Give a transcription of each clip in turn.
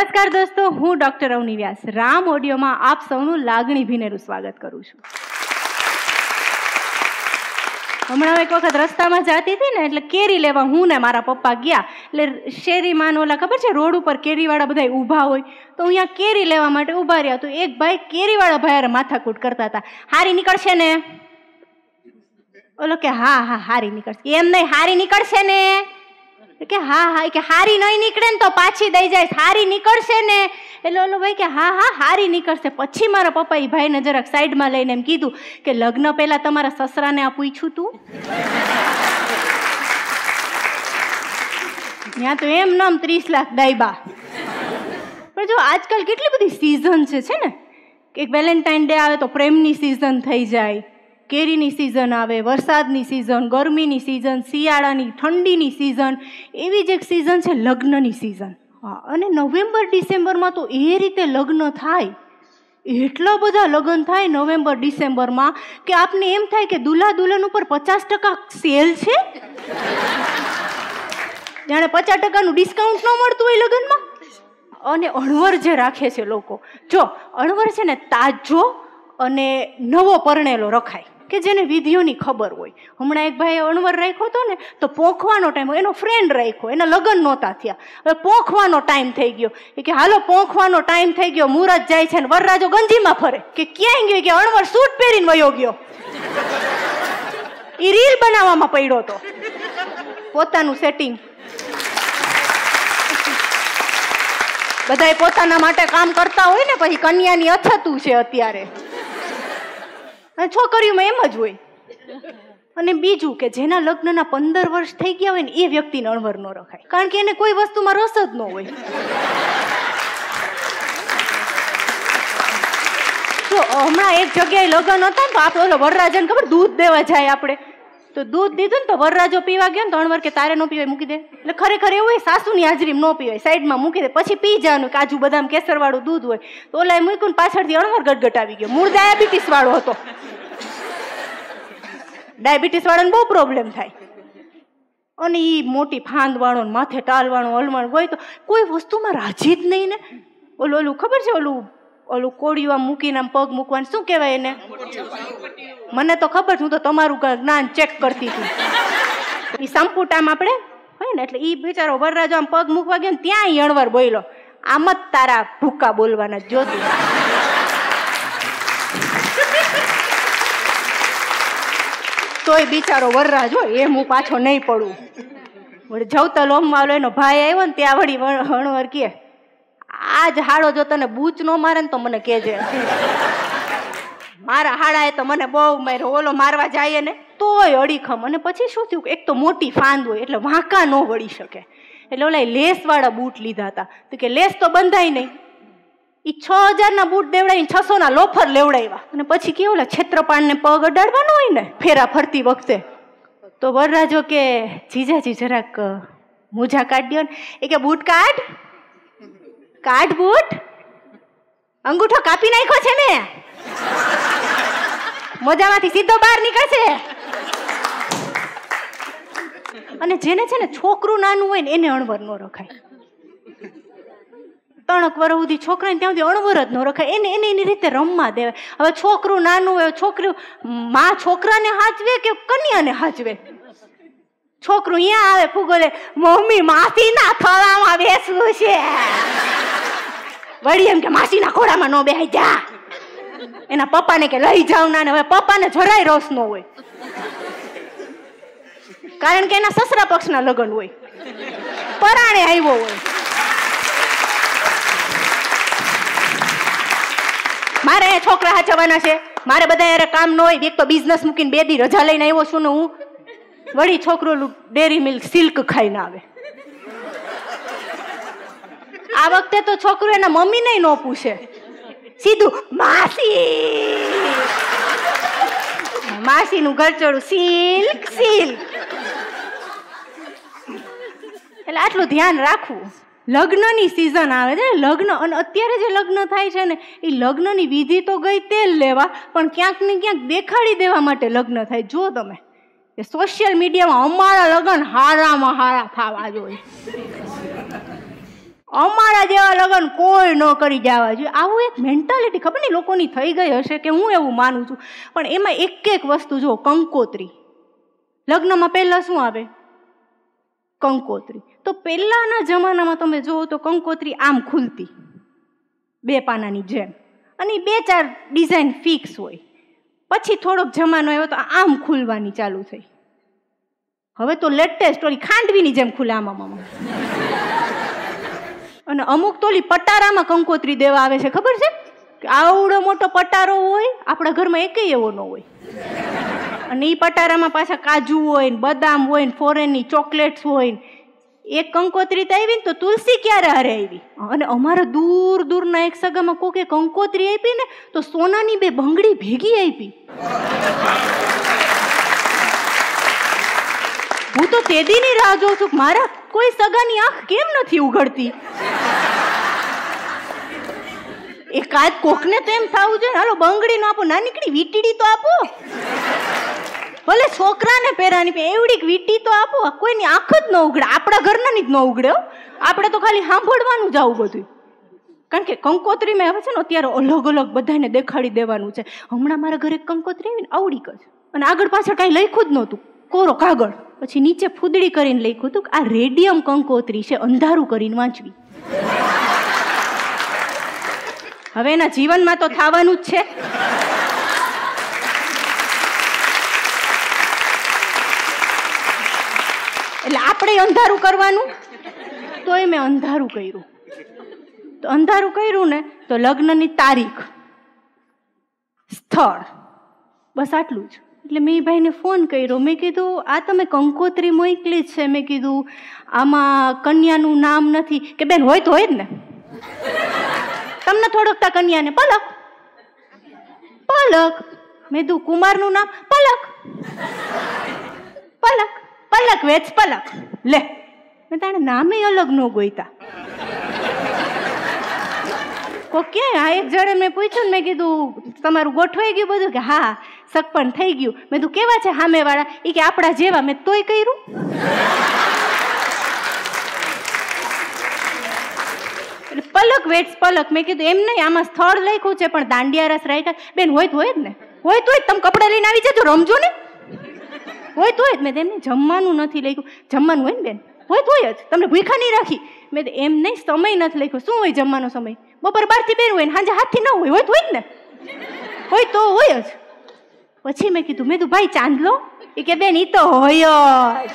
નમસ્કાર દોસ્તો, હું ડોક્ટર અવની વ્યાસ રામ ઓડિયોમાં આપ સૌનું લાગણીભીનેરું સ્વાગત કરું છું. હમણાં એક વખત રસ્તામાં જતી હતી ને, એટલે કેરી લેવા હું ને મારા પપ્પા ગયા. એટલે શેરીમાં ઓલા ખબર છે રોડ ઉપર કેરીવાળા બધા ઊભા હોય, તો અહીંયા કેરી લેવા માટે ઊભા રહ્યા. તો એક ભાઈ કેરીવાળા ભાઈ માથાકૂટ કરતા હતા. હારી નીકળશે ને? ઓલો કે હા હા હારી નીકળશે. એમ નહીં, હારી નીકળશે ને? કે હા હા. કે હારી નહીં નીકળે ને તો પાછી દઈ જાય, હારી નીકળશે ને? એટલે ઓલો ભાઈ કે હા હા હારી નીકળશે. પછી મારા પપ્પા એ ભાઈને જરાક સાઈડમાં લઈને એમ કીધું કે લગ્ન પહેલા તમારા સસરાને આ પૂછ્યું તું? ત્યાં તો એમ નામ 30 લાખ દાયબા. પણ જો આજકાલ કેટલી બધી સિઝન છે ને, કે વેલેન્ટાઇન ડે આવે તો પ્રેમની સિઝન થઈ જાય, કેરીની સિઝન આવે, વરસાદની સિઝન, ગરમીની સિઝન, શિયાળાની ઠંડીની સિઝન, એવી જ એક સિઝન છે લગ્નની સિઝન. હા, અને નવેમ્બર ડિસેમ્બરમાં તો એ રીતે લગ્ન થાય, એટલા બધા લગ્ન થાય નવેમ્બર ડિસેમ્બરમાં કે આપને એમ થાય કે દુલ્હા દુલ્હન ઉપર 50% સેલ છે. જાણે 50% ડિસ્કાઉન્ટ ન મળતું હોય લગ્નમાં. અને અણવર જે રાખે છે લોકો, જો અણવર છે ને તાજો અને નવો પરણેલો રખાય, કે જેને વિધિઓની ખબર હોય. હમણાં એક ભાઈ અણવર રાખ્યો હતો ને, તો પોંખવાનો ટાઈમ હોય, એનો ફ્રેન્ડ રાખ્યો, એના લગ્ન નહોતા થયા, હવે પોંખવાનો ટાઈમ થઈ ગયો. એ કે હાલો પોંખવાનો ટાઈમ થઈ ગયો, મુહૂર્ત જાય છે ને વરરાજો ગંજીમાં ફરે. કે ક્યાંય ગયો? કે અણવર સૂટ પહેરીને વયો ગયો. એ રીલ બનાવવામાં પડ્યો હતો, પોતાનું સેટિંગ. બધાય પોતાના માટે કામ કરતા હોય ને, પછી કન્યાની અછતું છે અત્યારે. છોકરીઓમાં એમ જ હોય. અને બીજું કે જેના લગ્નના 15 વર્ષ થઈ ગયા હોય ને, એ વ્યક્તિને અણવર ન રખાય, કારણ કે એને કોઈ વસ્તુમાં રસ જ ન હોય. તો હમણાં એક જગ્યાએ લગ્ન હતા ને, તો આપણે ઓલો વરરાજાને ખબર દૂધ દેવા જાય આપણે, તો દૂધ દીધું ને તો વરરાજો પીવા ગયો ને, તો અણવર કે તારે ન પીવાય, મૂકી દે. એટલે ખરેખર એવું હોય, સાસુની હાજરીમાં ન પીવાય, સાઈડમાં મૂકી દે, પછી પી જવાનું. કાજુ બદામ કેસર વાળું દૂધ હોય, તો ઓલા મૂક્યું ને પાછળથી અણવર ગટગટ આવી ગયો. મૂળ ડાયાબિટીસ વાળો હતો. ડાયાબિટીસ વાળાને બહુ પ્રોબ્લેમ થાય. અને એ મોટી ફાંદ વાળો, માથે ટાલ વાળો, હલવાણ હોય, તો કોઈ વસ્તુમાં રાજી જ નહીં ને. ઓલું ખબર છે, ઓલું કોળિયું આમ મૂકીને આમ પગ મૂકવાનું શું કહેવાય એને? મને તો ખબર, હું તો તમારું જ્ઞાન ચેક કરતી હતી. એ સંપુટ આમ આપણે હોય ને, એટલે એ બિચારો વરરાજો આમ પગ મૂકવા ગયો ને, ત્યાં અણવર બોલ્યો, આમ જ તારા ભૂકા બોલવાના જોતી. તોય બિચારો વરરાજ હોય એમ હું પાછો નહીં પડું. વળી જવતા લોમમાં એનો ભાઈ આવ્યો ને, ત્યાં વળી અણવર કે આજ હાડો જો તને બૂચ ન મારે ને તો મને કહેજે. મારા હાડાએ તો મને બહુ માર્યો, ઓલો મારવા જાય ને તોય અડીખમ. અને પછી શું થયું, એક તો મોટી ફાંદ હોય એટલે વાંકા ન વળી શકે, એટલે ઓલા લેસ વાળા બૂટ લીધા હતા. તો કે લેસ તો બંધાય નહીં. એ 6000 બૂટ દેવડાવીને 600 લોફર લેવડાવ્યા. અને પછી કે ઓલા છેત્રપાળને પગ અડાડવાનો હોય ને ફેરા ફરતી વખતે, તો વરરાજો કે જીજાજી જરાક મોજા કાઢ દો ને. એ કે બૂટ કાઢ બૂટ, અંગૂઠો કાપી નાખ્યો છે ને, મોજામાંથી સીધો બહાર નીકળશે. અને જેને છે ને છોકરું નાનું હોય ને, એને અણવર ન રખાય. 3 વર્ષ સુધી છોકરાને ત્યાં સુધી અણવર જ ન રખાય. એને એની રીતે રમવા દેવાય. હવે છોકરું નાનું હોય, છોકરી માં છોકરાને હાચવે કે કન્યાને હાચવે? છોકરું અહીંયા આવે ફૂગોલે, મમ્મી માસીના થોડામાં બેસવું છે. વળી એમ કે માસીના ખોડામાં ન બેહાઈ જા. એના પપ્પાને કે લઈ જાવ ના. હવે પપ્પાને જરાય રસ ન હોય, કારણ કે એના સસરા પક્ષના લગ્ન હોય, પરાણે આવ્યો હોય. મારે છોકરા હાચવાના છે, મારે બધા યાર કામ ન હોય. એક તો બિઝનેસ મૂકીને 2 દી રજા લઈને આવ્યો છું ને હું. વળી છોકરો ડેરી મિલ્ક સિલ્ક ખાઈને આવે. આ વખતે તો છોકરો એના મમ્મીને ન પૂછે, સીધું માસીનું ગરચોડું સિલ્ક. એટલે આટલું ધ્યાન રાખવું. લગ્નની સિઝન આવે છે, લગ્ન. અને અત્યારે જે લગ્ન થાય છે ને, એ લગ્નની વિધિ તો ગઈ તેલ લેવા, પણ ક્યાંક ને ક્યાંક દેખાડી દેવા માટે લગ્ન થાય. જો તમે સોશિયલ મીડિયામાં અમારા લગ્ન હારામાં હારા થવા જોઈએ. અમારા જેવા લગ્ન કોઈ ન કરી જવા જોઈએ. આવું એક મેન્ટાલિટી ખબર નહીં લોકોની થઈ ગઈ હશે કે હું એવું માનું છું. પણ એમાં એક એક વસ્તુ જુઓ, કંકોત્રી. લગ્નમાં પહેલાં શું આવે? કંકોત્રી. તો પહેલાંના જમાનામાં તમે જુઓ તો કંકોત્રી આમ ખુલતી 2 પાનાની જેમ, અને 2-4 ડિઝાઇન ફિક્સ હોય. પછી થોડોક જમાનો આવ્યો તો આમ ખુલવાની ચાલુ થઈ. હવે તો લેટેસ્ટ ઓલી ખાંડવીની જેમ ખુલે આમાં. અને અમુક તો ઓલી પટારામાં કંકોત્રી દેવા આવે છે, ખબર છે? કે આવડો મોટો પટારો હોય, આપણા ઘરમાં એકેય એવો ન હોય. અને એ પટારામાં પાછા કાજુ હોય ને બદામ હોય ને ફોરેનની ચોકલેટ્સ હોય ને. એક કંકોત્રી તો આવી ને તો તુલસી ક્યારે હારે આવી. અને અમારા દૂર દૂરના એક સગામાં કોકે કંકોત્રી આપી ને તો સોનાની 2 બંગડી ભેગી આપી. હું તો તેદીની રાહ જોઉં છું કે મારા કોઈ સગાની આંખ કેમ નથી ઉઘડતી. એકાદ કોકને તો એમ થવું જોઈએ, હાલો બંગડી નો આપો, નાનીકડી વીટીડી તો આપો, ભલે છોકરાને પહેરાની એવડી વીટી તો આપો. કોઈની આંખ જ ન ઉઘડે, આપણા ઘરનાની જ ન ઉઘડે. આપણે તો ખાલી સાંભળવાનું જ આવું બધું. કારણ કે કંકોત્રીમાં હવે છે ને અત્યારે અલગ અલગ બધાને દેખાડી દેવાનું છે. હમણાં મારા ઘરે કંકોત્રી આવી ને આવડી જ, અને આગળ પાછળ કાંઈ લખ્યું જ નહોતું, કોરો કાગળ. પછી નીચે ફૂદડી કરીને લખ્યું હતું કે આ રેડિયમ કંકોત્રી છે, અંધારું કરીને વાંચવી. હવે એના જીવનમાં તો થવાનું જ છે. એટલે આપણે અંધારું કરવાનું. તોય મેં અંધારું કર્યું. તો અંધારું કર્યું ને તો લગ્નની તારીખ, સ્થળ, બસ આટલું જ. એટલે મેં ભાઈને ફોન કર્યો. મેં કીધું આ તમે કંકોત્રી મોકલી જ છે, મેં કીધું આમાં કન્યાનું નામ નથી. કે બેન હોય તો હોય જ ને, તમને થોડોક તા કન્યાને પલક પલક. મેં કીધું કુમારનું નામ પલક પલક પલક વેચ પલક. લે, મેં તાણે નામે અલગ ન ગોઈતા. ઓકે, આ એક જણે મેં પૂછ્યું ને, મેં કીધું તમારું ગોઠવાઈ ગયું બધું? કે હા, સગપણ થઈ ગયું. મેં કીધું કેવા છે સામેવાળા? એ કે આપણા જેવા. મેં તોય કર્યું. પલક વેટ્સ પલક. મેં કીધું એમ નહીં, આમાં સ્થળ લખ્યું છે પણ દાંડિયા રસ રાખ્યા. બેન હોય તો હોય જ ને, હોય તો તમે કપડાં લઈને આવી જજો, રમજો ને. હોય તો હોય જ. મેં તેમને જમવાનું નથી લખ્યું. જમવાનું હોય ને બેન, હોય તો હોય જ, તમને ભૂખા નહીં રાખી. મેં એમ નહીં, સમય નથી લખ્યો. શું હોય જમવાનો સમય? બપોર 12 થી 2 હોય ને સાંજે 7 થી 9 હોય. હોય તો હોય જ ને, હોય તો હોય જ. પછી મેં કીધું, મેં કીધું ભાઈ ચાંદલો? એ કે બેન ઈ તો હોય જ.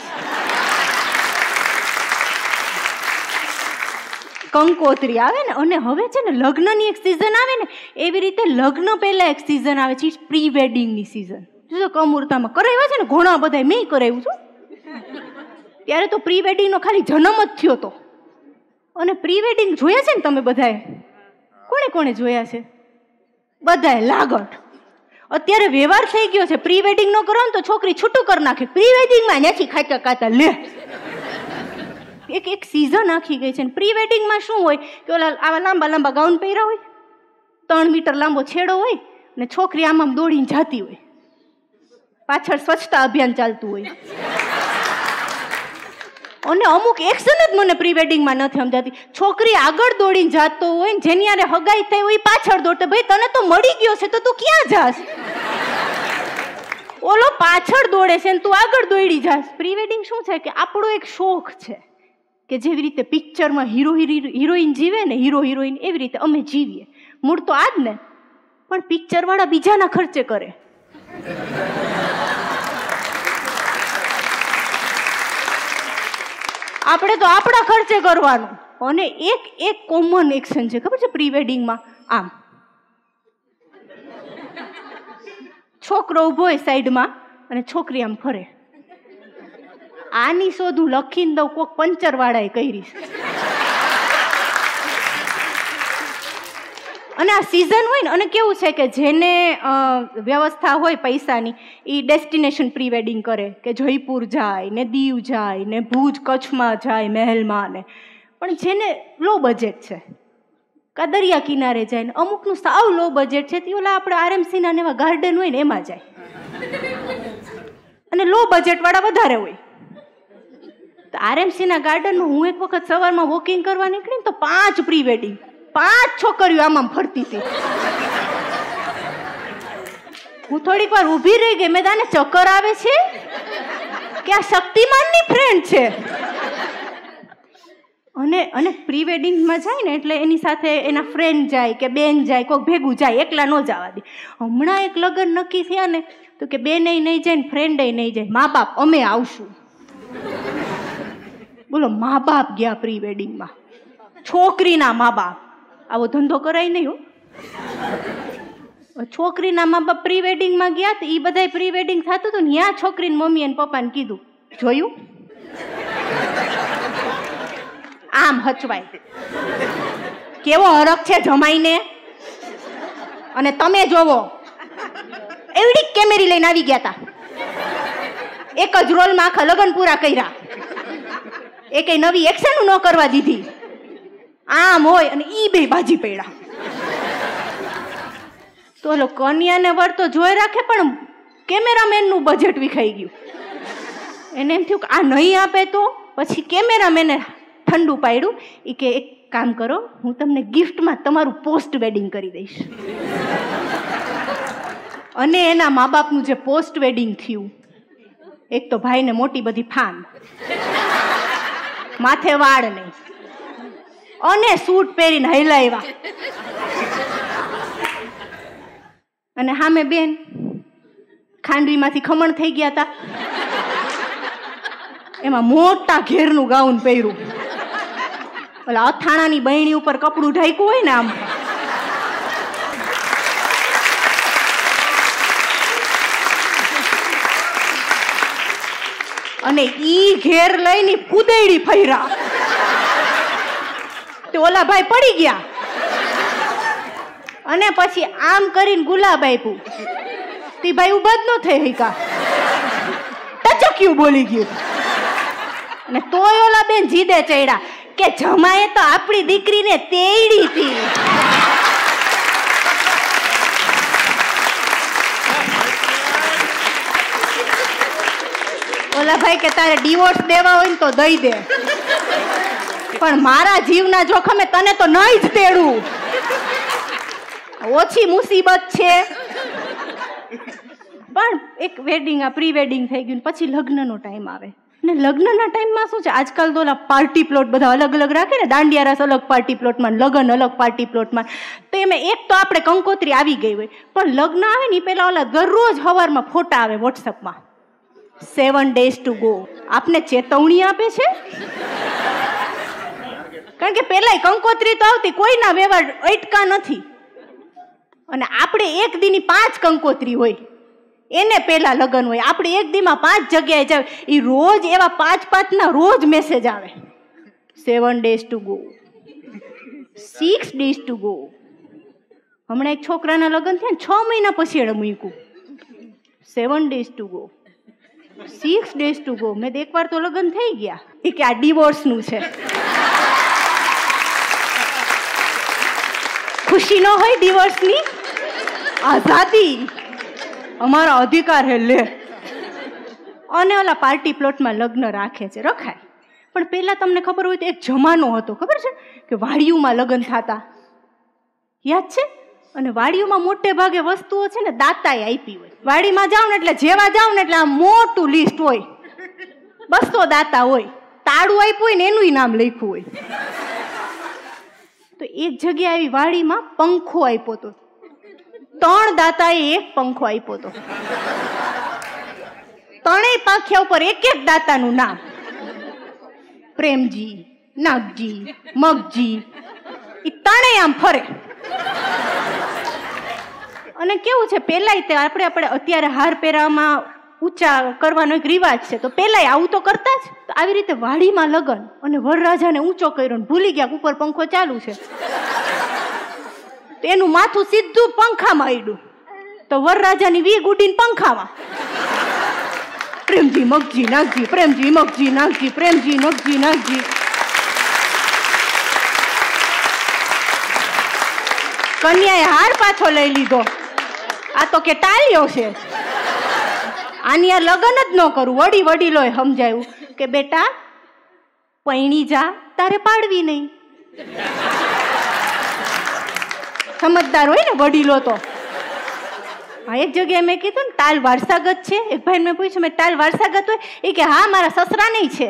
કંકોત્રી આવે ને. અને હવે છે ને લગ્નની એક સિઝન આવે ને, એવી રીતે લગ્ન પહેલા એક સિઝન આવે છે, પ્રી વેડિંગની સિઝન. જો કમુરતામાં કરાવ્યા છે ને ઘણા બધા, મેં કરાવ્યું છું. ત્યારે તો પ્રી વેડિંગનો ખાલી જન્મ જ થયો હતો. અને પ્રી વેડિંગ જોયા છે ને તમે બધાએ? કોણે કોણે જોયા છે? બધાએ લાગટ. અત્યારે વ્યવહાર થઈ ગયો છે, પ્રી વેડિંગ નો કરો ને તો છોકરી છૂટું કરી નાખે. પ્રી વેડિંગમાં નથી ખાતા ખાતા. લે, એક સિઝન આખી ગઈ છે. પ્રી વેડિંગમાં શું હોય કે ઓલા આવા લાંબા લાંબા ગાઉન પહેર્યા હોય, 3 મીટર લાંબો છેડો હોય, અને છોકરી આમ દોડીને જાતી હોય, પાછળ સ્વચ્છતા અભિયાન ચાલતું હોય. અને અમુક એક્શન જ મને પ્રી વેડિંગમાં નથી સમજાતી. છોકરી આગળ દોડીને જાતો હોય ને જેની યારે હગાઈ થઈ હોય પાછળ દોડે. ભાઈ તને તો મળી ગયો છે તો તું ક્યાં જાસ? ઓલો પાછળ દોડે છે ને તું આગળ દોડી જાસ. પ્રી વેડિંગ શું છે કે આપણો એક શોખ છે કે જેવી રીતે પિક્ચરમાં હીરો હિરોઈન જીવે ને, હીરો હિરોઈન, એવી રીતે અમે જીવીએ. મૂળ તો આ જ ને, પણ પિક્ચર વાળા બીજાના ખર્ચે કરે. આપણે તો આપણા ખર્ચે કરવાનું. અને એક કોમન એક્શન છે, ખબર છે પ્રી વેડિંગમાં? આમ છોકરો ઊભો હોય સાઈડમાં અને છોકરી આમ ફરે. આની શોધ હું લખીને દઉં, કોક પંચર વાળાએ કરી. અને આ સિઝન હોય ને, અને કેવું છે કે જેને વ્યવસ્થા હોય પૈસાની, એ ડેસ્ટિનેશન પ્રી વેડિંગ કરે, કે જયપુર જાય ને, દીવ જાય ને, ભુજ કચ્છમાં જાય મહેલમાં ને. પણ જેને લો બજેટ છે, કા દરિયા કિનારે જાય ને, અમુકનું સાવ લો બજેટ છે, તે ઓલા આપણે આરએમસીના એવા ગાર્ડન હોય ને એમાં જાય. અને લો બજેટ વાળા વધારે હોય. તો આરએમસીના ગાર્ડનમાં હું એક વખત સવારમાં વોકિંગ કરવા નીકળી ને તો 5 પ્રી વેડિંગ, 5 છોકરીઓ આમ ફરતી હતી. હું થોડીક વાર ઊભી રહી ગઈ. મેં તાને ચક્કર આવે છે કે આ શક્તિમાનની ફ્રેન્ડ છે. અને પ્રી વેડિંગમાં જાય ને એટલે એની સાથે એના ફ્રેન્ડ જાય કે બેન જાય, કોઈક ભેગું જાય, એકલા ન જવા દે. હમણાં એક લગ્ન નક્કી થયા ને તો કે બેન નહીં જાય ને ફ્રેન્ડ નહીં જાય, મા બાપ અમે આવશું. બોલો, મા બાપ ગયા પ્રી વેડિંગમાં, છોકરીના મા બાપ. આવો ધંધો કરાય નહીં હો. છોકરીના મા બાપ પ્રી વેડિંગમાં ગયા તો એ બધા પ્રી વેડિંગ થતું હતું ને ત્યાં છોકરીને મમ્મી અને પપ્પાને કીધું, જોયું આમ હચવાય, કેવો હરખ છે જમાઈને, અને તમે જોવો એવડી કેમેરી લઈને આવી ગયા હતા. એક જ રોલમાં આખા લગ્ન પૂરા કર્યા. એ કઈ નવી એક્શન ન કરવા દીધી. આમ હોય અને ઈ બે બાજી પડ્યા. તો ઓલો કન્યાને વર તો જોઈ રાખે, પણ કેમેરામેનનું બજેટ વિખાઈ ગયું. એને એમ થયું કે આ નહીં આપે તો. પછી કેમેરામેને ઠંડુ પાડ્યું. એ કે એક કામ કરો, હું તમને ગિફ્ટમાં તમારું પોસ્ટ વેડિંગ કરી દઈશ. અને એના મા બાપનું જે પોસ્ટ વેડિંગ થયું, એક તો ભાઈને મોટી બધી ફાન, માથે વાળ નહીં, અને સૂટ પહેરીને હલાવ્યા. અને સામે બેન ખાંડવીમાંથી ખમણ થઈ ગયા હતા. એમાં મોટા ઘેરનું ગાઉન પહેર્યું, ઓલા અથાણાની બહેણી ઉપર કપડું ઢાંક્યું હોય ને આમ. અને ઈ ઘેર લઈને કુદેડી ફર્યા. તો ઓલા ભાઈ પડી ગયા. અને પછી આમ કરીને ગુલાબ આપ્યું. તે ભાઈ ઉભા જ ન થઈ શકા, ટચક્યું બોલી ગયું. અને તોય ઓલા બેન જીદે ચડ્યા કે જમાએ તો આપણી દીકરીને તેડી હતી. ઓલા ભાઈ કે તારે ડિવોર્સ દેવા હોય ને તો દઈ દે, પણ મારા જીવના જોખમે તને તો નહીં જ તેડું. ઓછી મુસીબત છે. પણ એક વેડિંગ, આ પ્રી વેડિંગ થઈ ગયું, પછી લગ્નનો ટાઈમ આવે ને. લગ્નના ટાઈમમાં શું છે, આજકાલ તો ઓલા પાર્ટી પ્લોટ બધા અલગ અલગ રાખે ને, દાંડિયા રાસ અલગ પાર્ટી પ્લોટમાં, લગ્ન અલગ પાર્ટી પ્લોટમાં. તો એમાં એક તો આપણે કંકોત્રી આવી ગઈ હોય, પણ લગ્ન આવે ને પેલા ઓલા દરરોજ સવારમાં ફોટા આવે વોટ્સઅપમાં, 7 days to go. આપને ચેતવણી આપે છે. કારણ કે પેલા કંકોત્રી તો આવતી, કોઈના વ્યવહાર અટકા નથી. અને આપણે એક દીની 5 કંકોત્રી હોય, એને પેલા લગ્ન હોય. આપણે એક દીમાં 5 જગ્યાએ જાય, એ રોજ એવા 5 ના રોજ મેસેજ આવે, 7 days to go, 6 days to go. હમણાં એક છોકરાના લગ્ન થયા ને 6 મહિના પછી એને મૂક્યું, 7 days to go, 6 days to go. મેં એકવાર તો લગ્ન થઈ ગયા. એ કે આ ડિવોર્સનું છે. ખુશી ન હોય ડિવોર્સની? આઝાદી, અમારો અધિકાર હે લે. અને ઓલા પાર્ટી પ્લોટમાં લગ્ન રાખે છે, રખાય. પણ પહેલા તમને ખબર હોય તો એક જમાનો હતો, ખબર છે કે વાડીઓમાં લગ્ન થતા, યાદ છે? અને વાડીઓમાં મોટે ભાગે વસ્તુઓ છે ને દાતાએ આપી હોય. વાડીમાં જાવ ને એટલે જેવા જાવ ને એટલે આ મોટું લિસ્ટ હોય, 200 દાતા હોય, તાળું આપ્યું હોય ને એનું નામ લખ્યું હોય. તો એક જગ્યાએ આવી વાડીમાં પંખો આપ્યો હતો. 3 દાતાએ એક પંખો આપ્યો હતો. 3 પાંખિયા ઉપર એક એક દાતાનું નામ, પ્રેમજી, નાગજી, મગજી. એ 3 આમ ફરે. અને કેવું છે, પેલાય તે આપણે અત્યારે હાર પહેરાવામાં ઊંચા કરવાનો એક રિવાજ છે, તો પેલાય આવું તો કરતા જ. તો આવી રીતે વાડીમાં લગન અને વરરાજાને ઊંચો કર્યો ને ભૂલી ગયા ઉપર પંખો ચાલુ છે, તો એનું માથું સીધું પંખામાં આડ્યું. તો વરરાજાની વીગ ઉડીને પંખામાં. પ્રેમજી, મગજી, નાગજી, પ્રેમજી, મગજી, નાગજી, પ્રેમજી, મગજી, નાગજી. કન્યાએ હાર પાછો લઈ લીધો. આ તો કે ટાળ્યો છે, આની આ લગ્ન જ ન કરું. વડીલોએ સમજાયું કે બેટા પૈણી જા તારે પાડવી નહીં. સમજદાર હોય ને વડીલો તો. હા, એક જગ્યાએ મેં કીધું ને ટાલ વારસાગત છે. એક ભાઈને મેં પૂછ્યું, મેં ટાલ વારસાગત હોય? એ કે હા, મારા સસરા નહીં છે.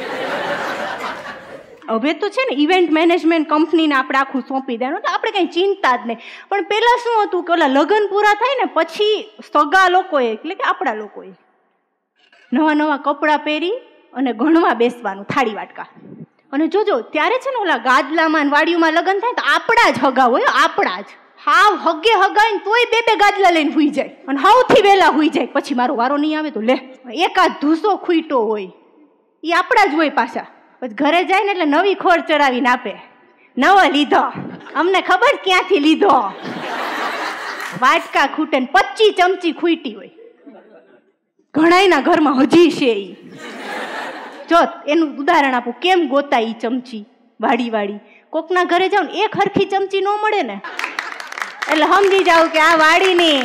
હવે તો છે ને ઇવેન્ટ મેનેજમેન્ટ કંપનીને આપણે આખું સોંપી દેવાનું, તો આપણે કંઈ ચિંતા જ નહીં. પણ પહેલાં શું હતું કે ઓલા લગ્ન પૂરા થાય ને પછી સગા લોકોએ, એટલે કે આપણા લોકોએ નવા નવા કપડાં પહેરી અને ગણવા બેસવાનું થાળી વાટકા. અને જોજો ત્યારે છે ને ઓલા ગાદલામાં વાડીઓમાં લગ્ન થાય તો આપણા જ હગા હોય, આપણા જ. હાવ હગે હગાઈને તોય બે બે ગાદલા લઈને હુઈ જાય અને સૌથી વહેલા હુઈ જાય. પછી મારો વારો નહીં આવે તો લે એકાદ ધૂસો ખૂટો હોય, એ આપણા જ હોય પાછા. પછી ઘરે જાય ને એટલે નવી ખોર ચડાવીને આપે, નવો લીધો, અમને ખબર ક્યાંથી લીધો. વાટકા ખૂટે ને 25 ચમચી ખૂટી હોય. ઘણાયના ઘરમાં હજી છે ઈ. જો એનું ઉદાહરણ આપું, કેમ ગોતા ઈ ચમચી વાડી વાડી. કોકના ઘરે જાવ ને એક હરખી ચમચી ન મળે ને એટલે સમજી જાવ કે આ વાડીની.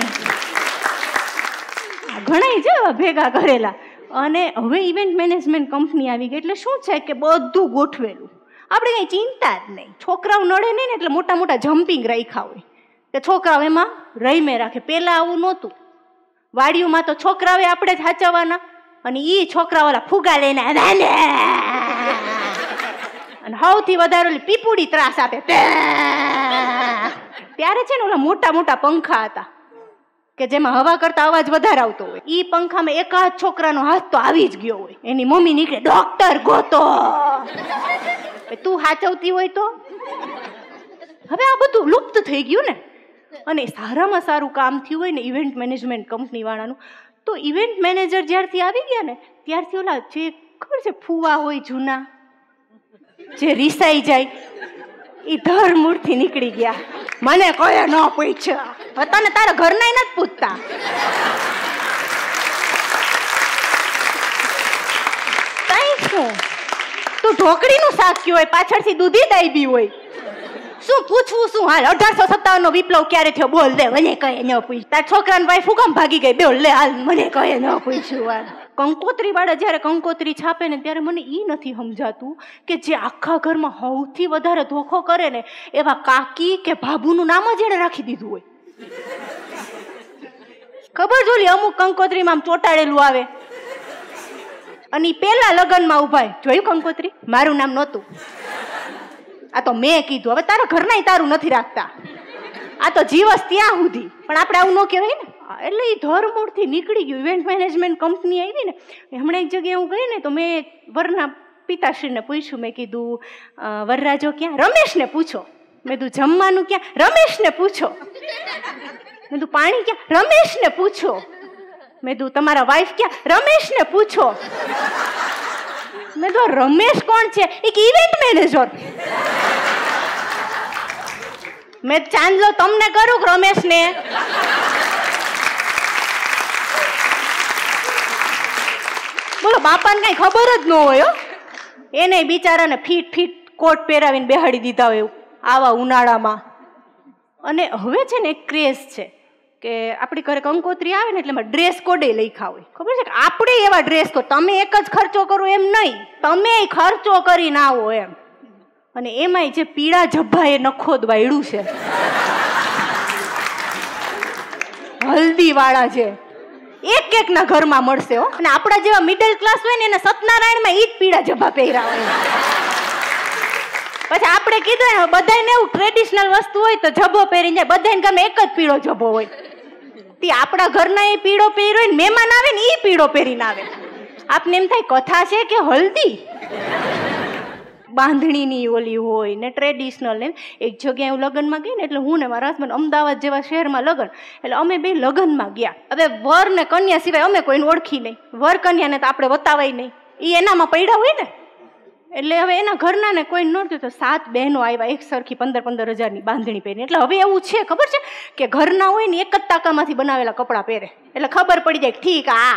ઘણાય છે ભેગા કરેલા. અને હવે ઇવેન્ટ મેનેજમેન્ટ કંપની આવી ગઈ એટલે શું છે કે બધું ગોઠવેલું, આપણે કંઈ ચિંતા જ નહીં. છોકરાઓ નડે નહીં ને એટલે મોટા મોટા જમ્પિંગ રાખ્યા હોય કે છોકરાઓ એમાં રહીમે રાખે. પહેલાં આવું નહોતું. વાડીઓમાં તો છોકરાઓએ આપણે જ સાચવવાના અને એ છોકરાઓલા ફુગા લઈને અને સૌથી વધારે ઓલી પીપુડી ત્રાસ આપે. ત્યારે છે ને ઓલા મોટા મોટા પંખા હતા કે જેમાં હવા કરતા અવાજ વધારે આવતો હોય. ઈ પંખામાં એકાદ છોકરાનો હાથ તો આવી જ ગયો હોય. એની મમ્મી નીકળે, ડોક્ટર ગોતો. તું સાચવતી હોય તો. હવે આ બધું લુપ્ત થઈ ગયું ને. અને સારામાં સારું કામ થયું હોય ને ઇવેન્ટ મેનેજમેન્ટ કંપની વાળાનું, તો ઇવેન્ટ મેનેજર જ્યારથી આવી ગયા ને ત્યારથી ઓલા જે ખબર છે ફુવા હોય જૂના, જે રીસાઈ જાય, એ ધરમૂળથી નીકળી ગયા. મને કોઈ ન પૂછ્યા. તને તારા ઘરના નથી પૂછતા. કઈ શું તું ઢોકળીનું શાક કયો હોય, પાછળથી દૂધી દાબી હોય. શું પૂછવું શું? હાલ 1857 નો વિપ્લવ ક્યારે થયો બોલ દે. મને કઈ ન પૂછ. તાર છોકરાની વાઈફ હુકમ ભાગી ગઈ બોલ લે. હાલ મને કઈ ન પૂછ્યું. હાલ કંકોત્રી વાળા જયારે કંકોત્રી છાપે ને ત્યારે મને ઈ નથી સમજાતું કે જે આખા ઘરમાં સૌથી વધારે ધોખો કરે ને એવા કાકી કે ભાભુનું નામ જ એને રાખી દીધું હોય. ખબર જોલી અમુક કંકોત્રીમાં આમ ચોટાડેલું આવે અને ઈ પેલા લગ્નમાં ઉભા. જોયું કંકોત્રી? મારું નામ નહોતું, આ તો મેં કીધું. હવે તારા ઘરના તારું નથી રાખતા, આ તો જીવસ ત્યાં સુધી. પણ આપણે આવું ન કહેવાય ને. એટલે એ ધરમૂળથી નીકળી ગયું. ઇવેન્ટ મેનેજમેન્ટ કંપની આવી ને, હમણાં એક જગ્યાએ હું ગઈ ને તો મેં વરના પિતાશ્રીને પૂછ્યું. મેં કીધું વરરાજો ક્યાં? રમેશને પૂછો. મેં કીધું જમવાનું ક્યાં? રમેશને પૂછો. મેં કીધું પાણી ક્યાં? રમેશને પૂછો. મેં કીધું તમારા વાઈફ ક્યાં? રમેશને પૂછો. મેં તો રમેશ કોણ છે? એક ઇવેન્ટ મેનેજર. મેં ચાંદલો તમને કરું કે રમેશને? બોલો, બાપાને કઈ ખબર જ ન હોય. એને બિચારાને ફીટ ફીટ કોટ પહેરાવીને બેહાડી દીધા હોય આવા ઉનાળામાં. અને હવે છે ને એક ક્રેઝ છે કે આપણી ઘરે કંકોત્રી આવે ને એટલે એમાં ડ્રેસ કોડે લખ્યા હોય. ખબર છે કે આપણે એવા ડ્રેસ કોડ, તમે એક જ ખર્ચો કરો એમ નહીં, તમે ખર્ચો કરીને આવો એમ. અને એમાંય જે પીળા જબ્બાએ નખોદ વાળ્યું છે, હલ્દી વાળા છે, એક એક ના ઘરમાં મળશે હો. અને આપણા જેવા મિડલ ક્લાસ હોય ને એને સત્યનારાયણમાં ઈ જ પીળા જબ્બા પહેર્યા હોય. પછી આપણે કીધું ને બધાને એવું ટ્રેડિશનલ વસ્તુ હોય તો જબ્બો પહેરીને જાય. બધાને ગમે એક જ પીળો જબ્બો હોય. તે આપણા ઘરના એ પીળો પહેર્યો ને મહેમાન આવે ને એ પીળો પહેરીને આવે. આપને એમ થાય કથા છે કે હલ્દી બાંધણીની ઓલી હોય ને ટ્રેડિશનલ. ને એક જગ્યાએ હું લગ્નમાં ગઈ ને એટલે હું ને મારા હસબન્ડ અમદાવાદ જેવા શહેરમાં લગ્ન, એટલે અમે બે લગ્નમાં ગયા. હવે વર ને કન્યા સિવાય અમે કોઈને ઓળખી નહીં. વર કન્યાને તો આપણે બતાવાય નહીં, એ એનામાં પડ્યા હોય ને. એટલે હવે એના ઘરના ને કોઈ નહોતું તો 7 બહેનો આવ્યા એક સરખી 15-15 હજારની બાંધણી પહેરી. એટલે હવે એવું છે ખબર છે કે ઘરના હોય ને એક જ ટાંકામાંથી બનાવેલા કપડાં પહેરે એટલે ખબર પડી જાય ઠીક. આ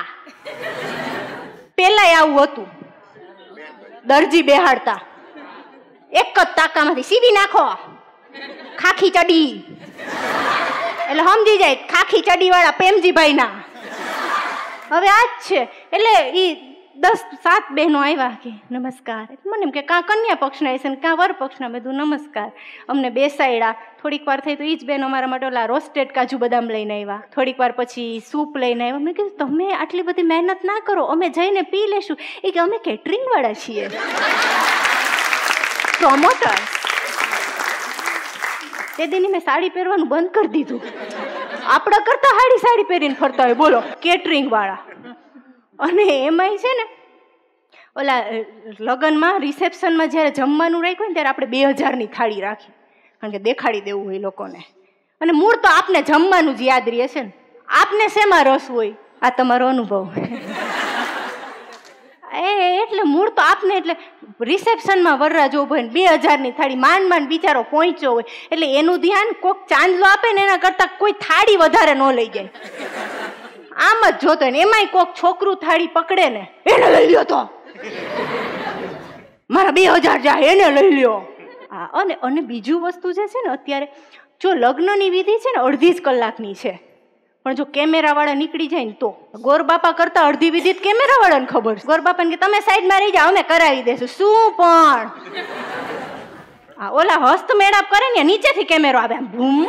પેલા આવું હતું, દરજી બેહાડતા એક જ ટાંકામાંથી સીવી નાખો ખાખી ચડી, એટલે સમજી જાય ખાખી ચડી વાળા પ્રેમજીભાઈ ના. હવે આ જ છે. એટલે ઈ 6-7 બહેનો આવ્યા કે નમસ્કાર. મને એમ કે કાં કન્યા પક્ષના હશે ને કાં વર પક્ષના. મેં કીધું નમસ્કાર. અમને બેસાડ્યા. થોડીક વાર થઈ તો એ જ બહેનો અમારા માટે ઓલા રોસ્ટેડ કાજુ બદામ લઈને આવ્યા. થોડીક વાર પછી સૂપ લઈને આવ્યા. મેં કીધું તમે આટલી બધી મહેનત ના કરો, અમે જઈને પી લેશું. એ કે અમે કેટરિંગવાળા છીએ, પ્રોમોટર. તે દીની મેં સાડી પહેરવાનું બંધ કરી દીધું. આપણા કરતા સાડી પહેરીને ફરતા હોય, બોલો, કેટરિંગ વાળા. અને એમાંય છે ને ઓલા લગ્નમાં રિસેપ્શનમાં જ્યારે જમવાનું રાખ્યું ને ત્યારે આપણે 2000ની થાળી રાખી, કારણ કે દેખાડી દેવું હોય લોકોને. અને મૂળ તો આપને જમવાનું જ યાદ રહે છે ને, આપને શેમાં રસ હોય? આ તમારો અનુભવ. એટલે મૂળ તો આપને, એટલે રિસેપ્શનમાં વરરાજ ઉભો હોય ને 2000ની થાળી માંડ બિચારો પહોંચ્યો હોય, એટલે એનું ધ્યાન કોક ચાંદલો આપે ને એના કરતા કોઈ થાળી વધારે ન લઈ જાય, આમ જ જોતો હોય. ને એમાંય કોક છોકરું થાળી પકડે ને, એને લઈ લ્યો તો મારા 2000 જાય, એને લઈ લ્યો. હા, અને બીજું વસ્તુ જે છે ને, અત્યારે જો લગ્નની વિધિ છે ને 2.5 કલાકની છે, પણ જો કેમેરા વાળા નીકળી જાય ને તો ગોરબાપા કરતા અડધી વિધિ કેમેરા વાળાને ખબર. ગોરબાપાને કે તમે સાઈડમાં રહી જાઓ, અમે કરાવી દેશું. શું પણ હા, ઓલા હસ્ત મેળાપ કરે ને નીચેથી કેમેરો આવે ભૂમ,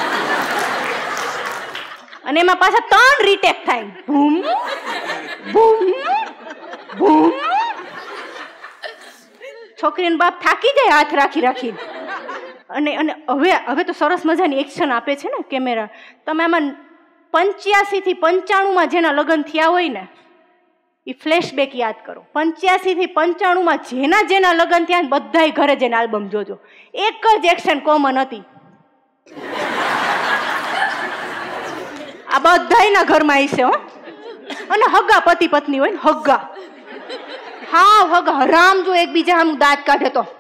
અને એમાં પાછા 3 રીટેક થાય, ભૂમ ભૂમ ભૂમ. છોકરીનો બાપ થાકી જાય હાથ રાખી. અને હવે તો સરસ મજાની એક્શન આપે છે ને કેમેરા. તમે આમાં 85 થી 95 જેના લગ્ન થયા હોય ને એ ફ્લેશબેક યાદ કરો. 85 થી 95 જેના લગ્ન થયા ને બધાય ઘરે જઈને આલ્બમ જોજો. એક જ એક્શન કોમન હતી, આ બધાયના ઘરમાં હશે હો. અને હગા પતિ પત્ની હોય ને, હગા, હા હગા, હરામ જો એકબીજા આમ દાંત કાઢે તો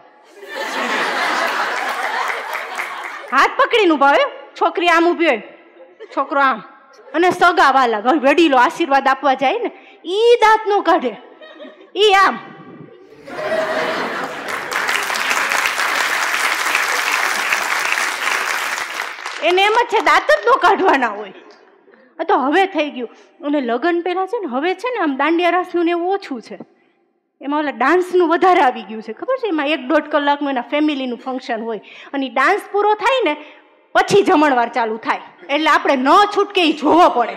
હાથ પકડીને ઉભા હોય. છોકરી આમ ઊભી હોય, છોકરો આમ, અને સગા વાલા વડીલો આશીર્વાદ આપવા જાય ને ઈ દાંત નો કાઢે, ઈ આમ. એને એમ જ છે દાંત જ નો કાઢવાના હોય. તો હવે થઈ ગયું. અને લગ્ન પહેલા છે ને, હવે છે ને આમ દાંડિયા રાસનું ને એવું ઓછું છે, એમાં ઓલા ડાન્સનું વધારે આવી ગયું છે, ખબર છે? એમાં 1-1.5 કલાકનું એના ફેમિલીનું ફંક્શન હોય, અને ડાન્સ પૂરો થાય ને પછી જમણવાર ચાલુ થાય, એટલે આપણે ન છૂટકે જોવો પડે.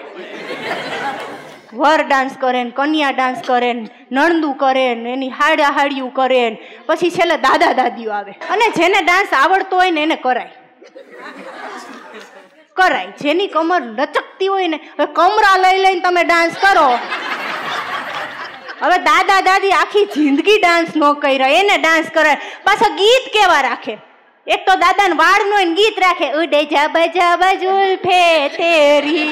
વર ડાન્સ કરે ને, કન્યા ડાન્સ કરે ને, નણંદુ કરે ને, એની હાડિયું કરે ને, પછી છેલ્લે દાદા દાદીઓ આવે. અને જેને ડાન્સ આવડતો હોય ને એને કરાય. જેની કમર લચકતી હોય ને, હવે કમરા લઈને તમે ડાન્સ કરો. હવે દાદા દાદી આખી જિંદગી ડાન્સ ન કર્યા, એને ડાન્સ કરે. પાછા ગીત કેવા રાખે, એક તો દાદાને વાળ નો ગીત રાખે, ઉડે જાબા જાબા જુલ્ફે તેરી.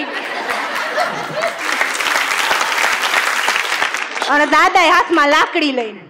અને દાદા હાથમાં લાકડી લઈને,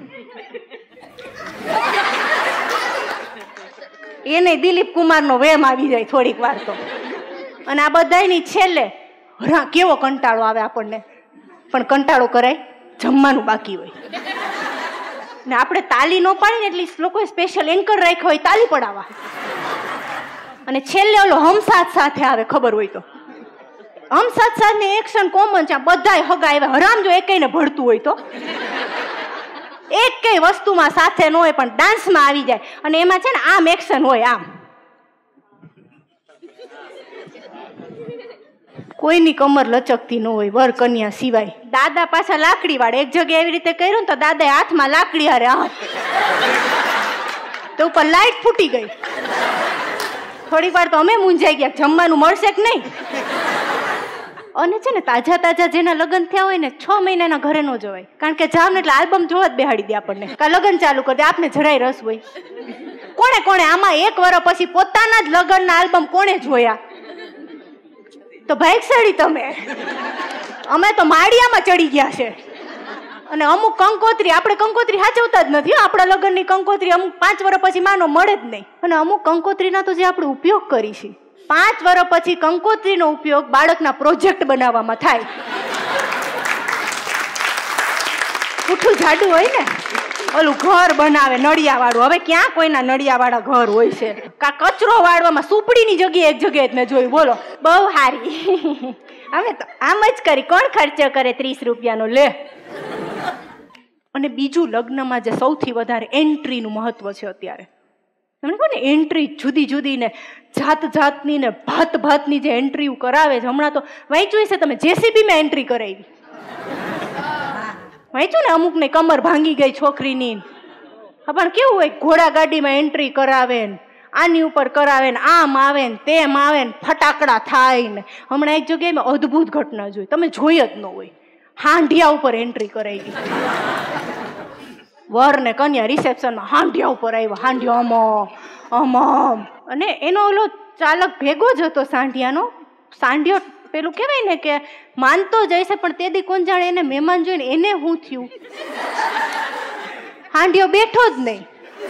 એને દિલીપ કુમાર નો વેમ આવી જાય થોડીક વાર તો. અને આ બધાની છેલ્લે કેવો કંટાળો આવે આપણને, પણ કંટાળો કરાય, જમવાનું બાકી હોય ને આપણે તાલી ન પાડીને એટલે લોકોએ સ્પેશિયલ એન્કર રાખ્યો હોય તાલી પડાવવા. અને છેલ્લે ઓલો હમસાથ સાથે આવે, ખબર હોય તો. હમસાથ સાથે એક્શન કોમન છે, બધાય હગા આવ્યા, હરામ જો એકેયને ભળતું હોય તો. એક કઈ વસ્તુમાં સાથે ન હોય પણ ડાન્સમાં આવી જાય. અને એમાં છે ને આમ એક્શન હોય, આમ કોઈની કમર લચકતી ન હોય વર કન્યા સિવાય. દાદા પાછા લાકડી વાળે, એક જગ્યાએ એવી રીતે કર્યું ને તો દાદાએ હાથમાં લાકડી હારે હાથ તો ઉપર લાઈટ ફૂટી ગઈ. થોડીક વાર તો અમે મૂંઝાઈ ગયા, જમવાનું મળશે કે નહીં. અને છે ને તાજા જેના લગ્ન થયા હોય ને 6 મહિનાના ઘરે ન જવાય, કારણ કે જાવ ને એટલે આલ્બમ જોવા જ બેહાડી દે આપણને, કા લગ્ન ચાલુ કરી દે. આપને જરાય રસ હોય. કોણે આમાં 1 વર્ષ પછી પોતાના જ લગ્નના આલ્બમ કોણે જોયા? તો ભાઈકસાડી તમે. અમે તો માળિયામાં ચડી ગયા છે. અને અમુક કંકોત્રી, આપણે કંકોત્રી સાચવતા જ નથી. આપણા લગ્નની કંકોત્રી અમુક 5 વર્ષ પછી માનો મળે જ નહીં. અને અમુક કંકોત્રીના તો જે આપણે ઉપયોગ કરી છે, 5 વર્ષ પછી કંકોત્રીનો ઉપયોગ બાળકના પ્રોજેક્ટ બનાવવામાં થાય. ઉઠું જાડું હોય ને, ઓલું ઘર બનાવે નળિયાવાળું. હવે ક્યાં કોઈના નળિયાવાળા ઘર હોય છે? કા કચરો વાળવામાં સુપડીની જગ્યાએ એક જગ્યાએ જ મેં જોયું. બોલો, બહુ સારી. અમે તો આમ જ કરી. કોણ ખર્ચો કરે 30 રૂપિયાનો? લે, અને બીજું, લગ્નમાં જે સૌથી વધારે એન્ટ્રીનું મહત્વ છે અત્યારે, તમને કહો ને એન્ટ્રી જુદી જુદી ને જાત જાતની ને ભાત ભાતની જે એન્ટ્રીઓ કરાવે છે. હમણાં તો વાંચ્યું છે તમે, જેસીબીમાં એન્ટ્રી કરાવી, વાંચ્યું ને, અમુક ને કમર ભાંગી ગઈ છોકરીની, પણ કેવું હોય, ઘોડા ગાડીમાં એન્ટ્રી કરાવે ને આની ઉપર કરાવે ને આમ આવે ને તેમ આવે ને ફટાકડા થાય ને. હમણાં એક જગ્યાએ મેં અદ્ભુત ઘટના જોઈ, તમે જોઈ જ ન હોય, હાંડિયા ઉપર એન્ટ્રી કરાવી. વર ને કન્યા રિસેપ્શનમાં હાંડિયા ઉપર આવ્યા, હાંડિયો અમ અને એનો ઓલો ચાલક ભેગો જ હતો સાંઢિયાનો. સાંઢિયો પેલું કહેવાય ને કે માનતો જાય છે, પણ તે દી કોણ જાણે એને મહેમાન જોઈને એને શું થયું, હાંડિયો બેઠો જ નહીં.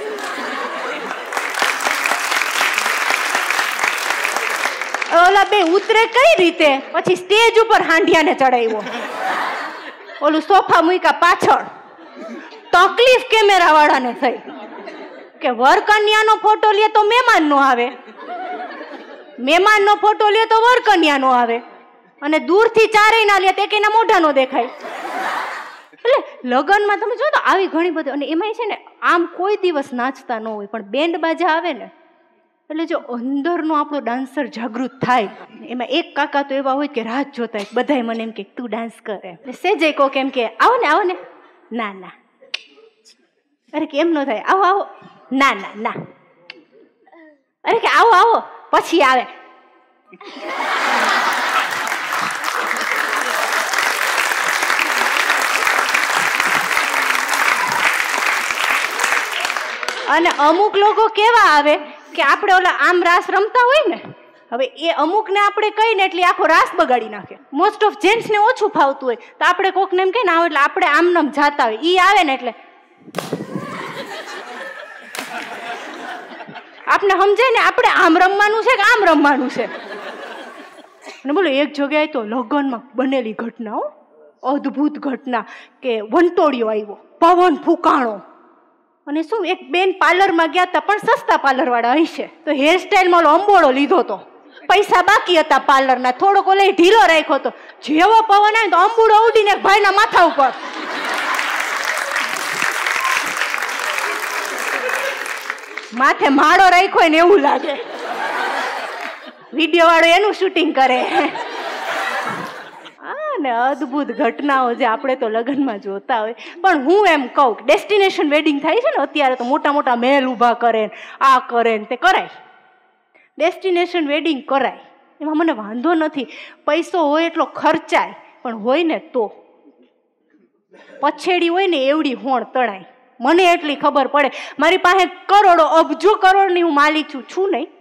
ઓલા બે ઉતરે કઈ રીતે, પછી સ્ટેજ ઉપર હાંડિયાને ચડાવ્યો, ઓલું સોફા મૂક્યા પાછળ. તકલીફ કેમેરા વાળાને થઈ કે વર કન્યાનો ફોટો લે તો મહેમાન નો આવે, મહેમાનનો ફોટો લે તો વર કન્યા નો આવે, અને દૂરથી ચારેય ના લે તે કેના મોઢા નો દેખાય. એટલે લગ્નમાં તમે જો તો આવી ઘણી બધી, અને એમાં છે ને આમ કોઈ દિવસ નાચતા ન હોય, પણ બેન્ડ બાજા આવે ને એટલે જો અંદરનો આપણો ડાન્સર જાગૃત થાય. એમાં એક કાકા તો એવા હોય કે રાત જોતા બધાય મને એમ કે તું ડાન્સ કરે, સેજે કોક એમ કે આવો ને, ના ના, અરે કેમ ન થાય, આવો આવો, ના ના ના, અરે કે આવો આવો, પછી આવે. અને અમુક લોકો કેવા આવે કે આપણે ઓલા આમ રાસ રમતા હોય ને, હવે એ અમુકને આપણે કહીને એટલે આખો રાસ બગાડી નાખે. મોસ્ટ ઓફ જેન્ટ્સને ઓછું ફાવતું હોય તો આપણે કોકને એમ કહે ને આવો એટલે આપણે આમનામ જાતા હોય, ઈ આવે ને એટલે આપણે સમજાય ને આપણે આમ રમવાનું છે કે આમ રમવાનું છે. અને બોલો એક જગ્યાએ તો લગ્નમાં બનેલી ઘટના, અદ્ભુત ઘટના, કે વંટોળિયો આવ્યો, પવન ફૂંકાણો, અને શું એક બેન પાર્લરમાં ગયા હતા, પણ સસ્તા પાર્લર વાળા હશે, તો હેરસ્ટાઈલમાં અંબોળો લીધો હતો, પૈસા બાકી હતા પાર્લરના, થોડોક ઓલે ઢીલો રાખ્યો હતો, જેવો પવન આવે તો અંબુડો ઉડીને ભાઈના માથા ઉપર. માથે માળો રાખ્યો ને એવું લાગે, વિડીયો વાળો એનું શૂટિંગ કરે. ને અદ્ભુત ઘટનાઓ જે આપણે તો લગ્નમાં જોતા હોય. પણ હું એમ કહું, ડેસ્ટિનેશન વેડિંગ થાય છે ને અત્યારે, તો મોટા મોટા મહેલ ઊભા કરે, આ કરે ને તે કરાય, ડેસ્ટિનેશન વેડિંગ કરાય, એમાં મને વાંધો નથી, પૈસો હોય એટલો ખર્ચાય, પણ હોય ને તો પછેડી હોય ને એવડી હોણ તણાય. મને એટલી ખબર પડે, મારી પાસે કરોડો અબજો કરોડની હું માલિક છું નહીં.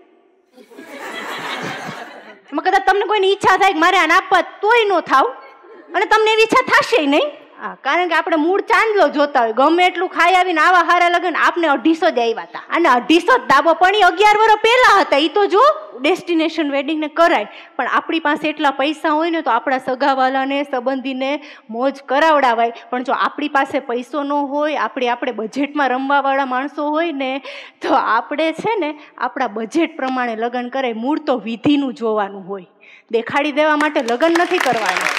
કદાચ તમને કોઈની ઈચ્છા થાય કે મારે આને આપવા, તોય ન થાવ, અને તમને એવી ઈચ્છા થશે નહીં. કારણ કે આપણે મૂળ ચાંદલો જોતા હોય, ગમે એટલું ખાઈ આવીને આવા હારા લગન આપને 250 જ આવ્યા હતા, અને 250 દાબો પણ 11 વર્ષ પહેલા હતા. એ તો જો ડેસ્ટિનેશન વેડિંગ ને કરાય, પણ આપણી પાસે એટલા પૈસા હોય ને તો આપણા સગાવાલાને સંબંધીને મોજ કરાવડાવાય. પણ જો આપણી પાસે પૈસો ન હોય, આપણે બજેટમાં રમવા વાળા માણસો હોય ને, તો આપણે છે ને આપણા બજેટ પ્રમાણે લગ્ન કરાય. મૂળ તો વિધિનું જોવાનું હોય, દેખાડી દેવા માટે લગ્ન નથી કરવાનું.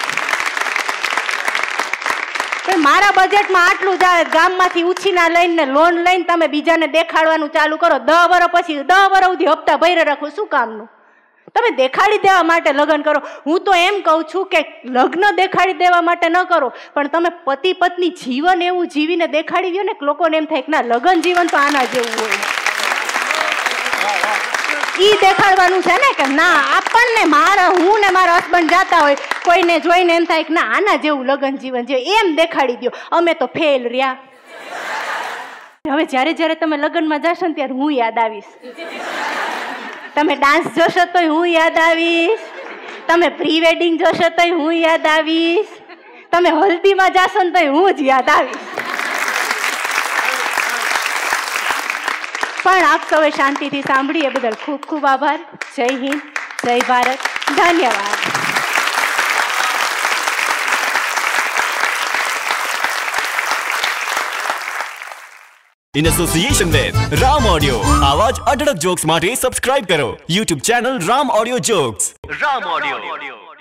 મારા બજેટમાં આટલું જ આવે, ગામમાંથી ઉછીના લઈને લોન લઈને તમે બીજાને દેખાડવાનું ચાલુ કરો, 10 વર્ષ પછી 10 વર્ષ સુધી હપ્તા ભરી રાખો, શું કામનું? તમે દેખાડી દેવા માટે લગ્ન કરો. હું તો એમ કહું છું કે લગ્ન દેખાડી દેવા માટે ન કરો, પણ તમે પતિ પત્ની જીવન એવું જીવીને દેખાડી દો ને કે લોકોને એમ થાય કે ના, લગ્ન જીવન તો આના જેવું હોય. ઈ દેખાડવાનું છે ને કે ના, આપણને હું ને મારા હસબન્ડ જાતા હોય, કોઈને જોઈને એમ થાય કે ના, આના જેવું લગ્ન જીવન છે, એમ દેખાડી દો. અમે તો ફેલ રહ્યા. હવે જ્યારે જ્યારે તમે લગ્નમાં જશો ને ત્યારે હું યાદ આવીશ. તમે ડાન્સ જોશો તો હું યાદ આવીશ, તમે પ્રી વેડિંગ જોશો તો હું યાદ આવીશ, તમે હલ્દીમાં જશો ને તો હું જ યાદ આવીશ. પણ આપ સૌએ શાંતિથી સાંભળી એ બદલ ખૂબ ખૂબ આભાર. જય હિન્દ, જય ભારત, ધન્યવાદ. In association with Ram Audio, आवाज अडड़क जोक्स માટે સબસ્ક્રાઇબ કરો YouTube channel Ram Audio Jokes. Ram Audio.